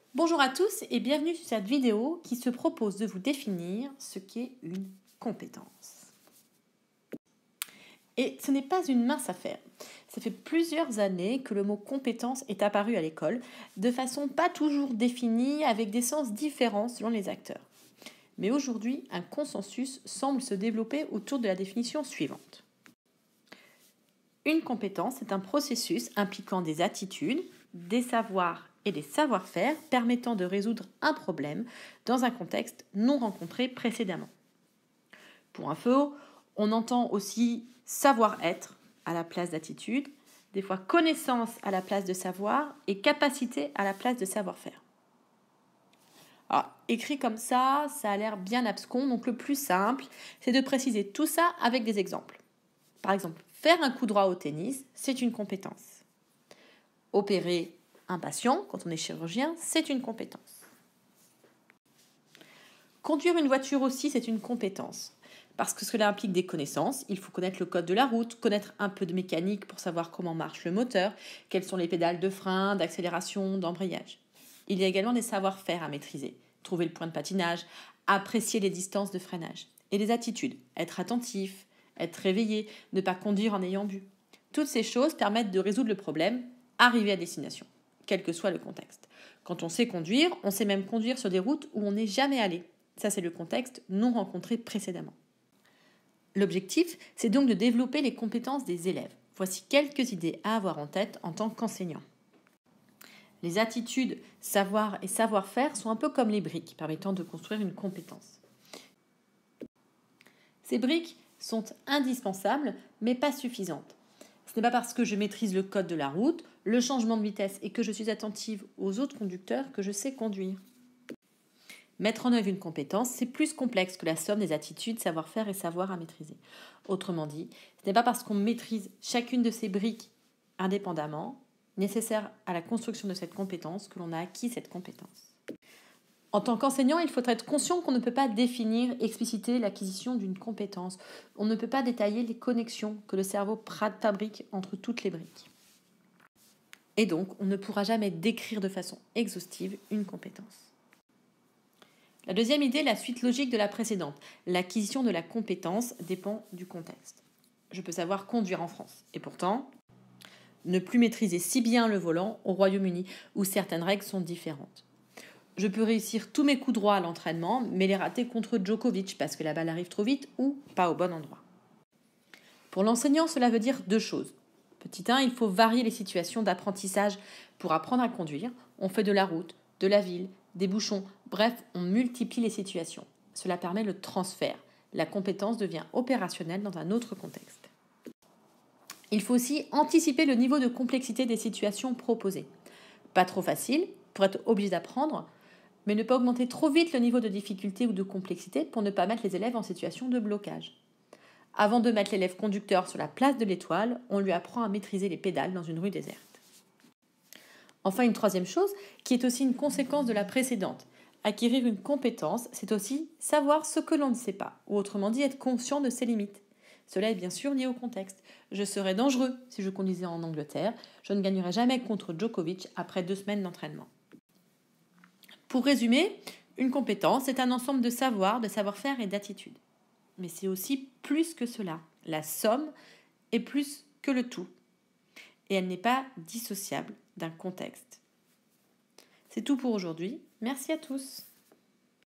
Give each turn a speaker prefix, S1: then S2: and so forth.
S1: Bonjour à tous et bienvenue sur cette vidéo qui se propose de vous définir ce qu'est une compétence. Et ce n'est pas une mince affaire. Ça fait plusieurs années que le mot compétence est apparu à l'école, de façon pas toujours définie, avec des sens différents selon les acteurs. Mais aujourd'hui, un consensus semble se développer autour de la définition suivante. Une compétence est un processus impliquant des attitudes, des savoirs et des savoir-faire permettant de résoudre un problème dans un contexte non rencontré précédemment. Pour info, on entend aussi savoir-être à la place d'attitude, des fois connaissance à la place de savoir et capacité à la place de savoir-faire. Alors, écrit comme ça a l'air bien abscon, donc le plus simple, c'est de préciser tout ça avec des exemples. Par exemple, faire un coup droit au tennis, c'est une compétence. Opérer un patient, quand on est chirurgien, c'est une compétence. Conduire une voiture aussi, c'est une compétence. Parce que cela implique des connaissances, il faut connaître le code de la route, connaître un peu de mécanique pour savoir comment marche le moteur, quelles sont les pédales de frein, d'accélération, d'embrayage. Il y a également des savoir-faire à maîtriser, trouver le point de patinage, apprécier les distances de freinage. Et les attitudes, être attentif, être réveillé, ne pas conduire en ayant bu. Toutes ces choses permettent de résoudre le problème, arriver à destination, quel que soit le contexte. Quand on sait conduire, on sait même conduire sur des routes où on n'est jamais allé. Ça, c'est le contexte non rencontré précédemment. L'objectif, c'est donc de développer les compétences des élèves. Voici quelques idées à avoir en tête en tant qu'enseignant. Les attitudes, savoir et savoir-faire sont un peu comme les briques permettant de construire une compétence. Ces briques sont indispensables, mais pas suffisantes. Ce n'est pas parce que je maîtrise le code de la route, le changement de vitesse et que je suis attentive aux autres conducteurs que je sais conduire. Mettre en œuvre une compétence, c'est plus complexe que la somme des attitudes, savoir-faire et savoir à maîtriser. Autrement dit, ce n'est pas parce qu'on maîtrise chacune de ces briques indépendamment, nécessaires à la construction de cette compétence, que l'on a acquis cette compétence. En tant qu'enseignant, il faut être conscient qu'on ne peut pas définir, expliciter l'acquisition d'une compétence. On ne peut pas détailler les connexions que le cerveau fabrique entre toutes les briques. Et donc, on ne pourra jamais décrire de façon exhaustive une compétence. La deuxième idée est la suite logique de la précédente. L'acquisition de la compétence dépend du contexte. Je peux savoir conduire en France, et pourtant, ne plus maîtriser si bien le volant au Royaume-Uni, où certaines règles sont différentes. Je peux réussir tous mes coups droits à l'entraînement, mais les rater contre Djokovic parce que la balle arrive trop vite ou pas au bon endroit. Pour l'enseignant, cela veut dire deux choses. Petit 1, il faut varier les situations d'apprentissage pour apprendre à conduire. On fait de la route, de la ville, des bouchons, bref, on multiplie les situations. Cela permet le transfert. La compétence devient opérationnelle dans un autre contexte. Il faut aussi anticiper le niveau de complexité des situations proposées. Pas trop facile, pour être obligé d'apprendre, mais ne pas augmenter trop vite le niveau de difficulté ou de complexité pour ne pas mettre les élèves en situation de blocage. Avant de mettre l'élève conducteur sur la place de l'étoile, on lui apprend à maîtriser les pédales dans une rue déserte. Enfin, une troisième chose, qui est aussi une conséquence de la précédente. Acquérir une compétence, c'est aussi savoir ce que l'on ne sait pas, ou autrement dit être conscient de ses limites. Cela est bien sûr lié au contexte. Je serais dangereux si je conduisais en Angleterre, je ne gagnerais jamais contre Djokovic après 2 semaines d'entraînement. Pour résumer, une compétence est un ensemble de savoir, de savoir-faire et d'attitudes. Mais c'est aussi plus que cela. La somme est plus que le tout. Et elle n'est pas dissociable d'un contexte. C'est tout pour aujourd'hui. Merci à tous.